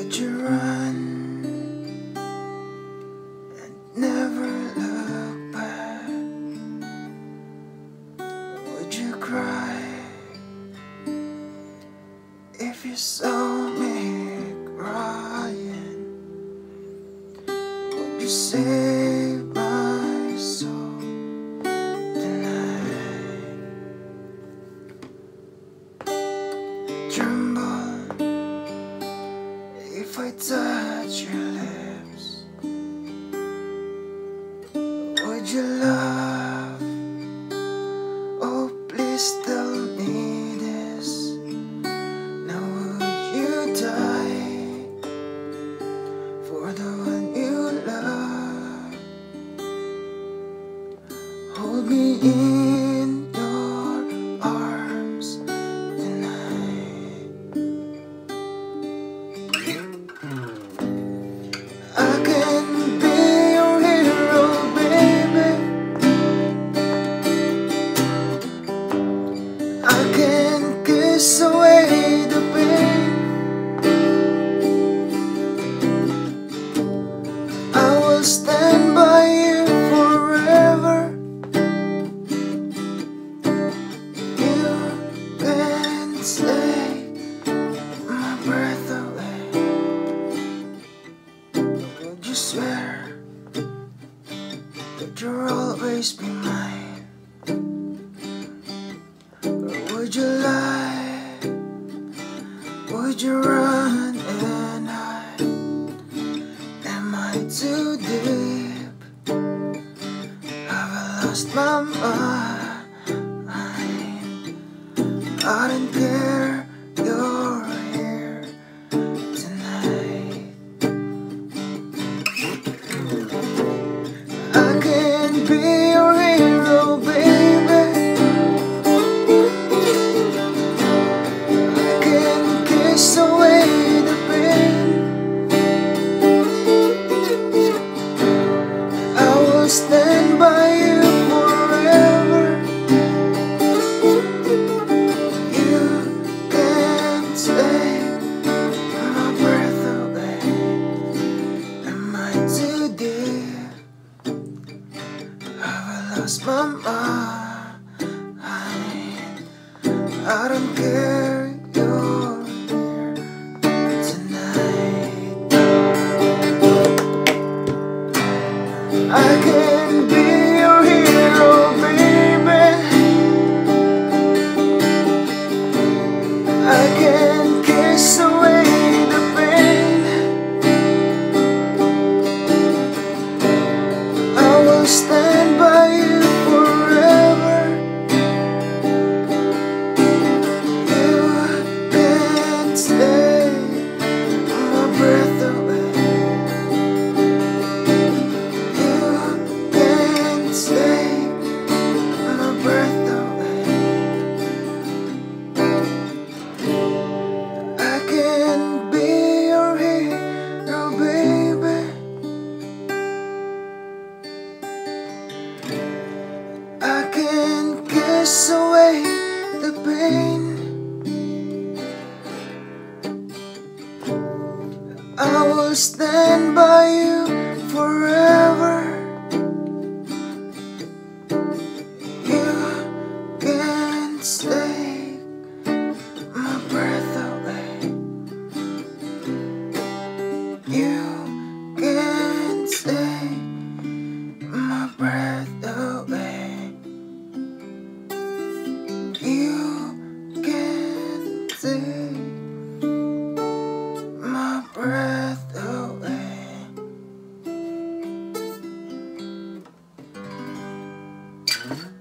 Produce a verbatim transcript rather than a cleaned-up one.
Would you run and never look back? Would you cry if you saw me crying? Would you save my soul tonight? Tremble if I touch your lips. Would you love? Oh, please tell me this. Now would you die for the one you love? Hold me in your arms tonight. I can be your hero, baby. I can kiss away the pain. I will stand by you forever. You can take my breath away. Would you swear that you'll always be mine? Or would you lie? Would you run and hide? Am I too deep? Have I lost my mind? I don't care, you're here tonight. I can be your hero, baby. I can kiss away the pain. I will stand by you forever. You can take my breath away. Am I too deep? Have I lost my mind? I don't care, you're here tonight. I can be your hero, baby. I can kiss away the pain. I will stand by you forever. You can take my breath away. You can take my breath away. I can be your hero, baby. I can kiss away the pain. I will stand by you forever. You can take my breath away. You can take my breath away. You can take my breath away.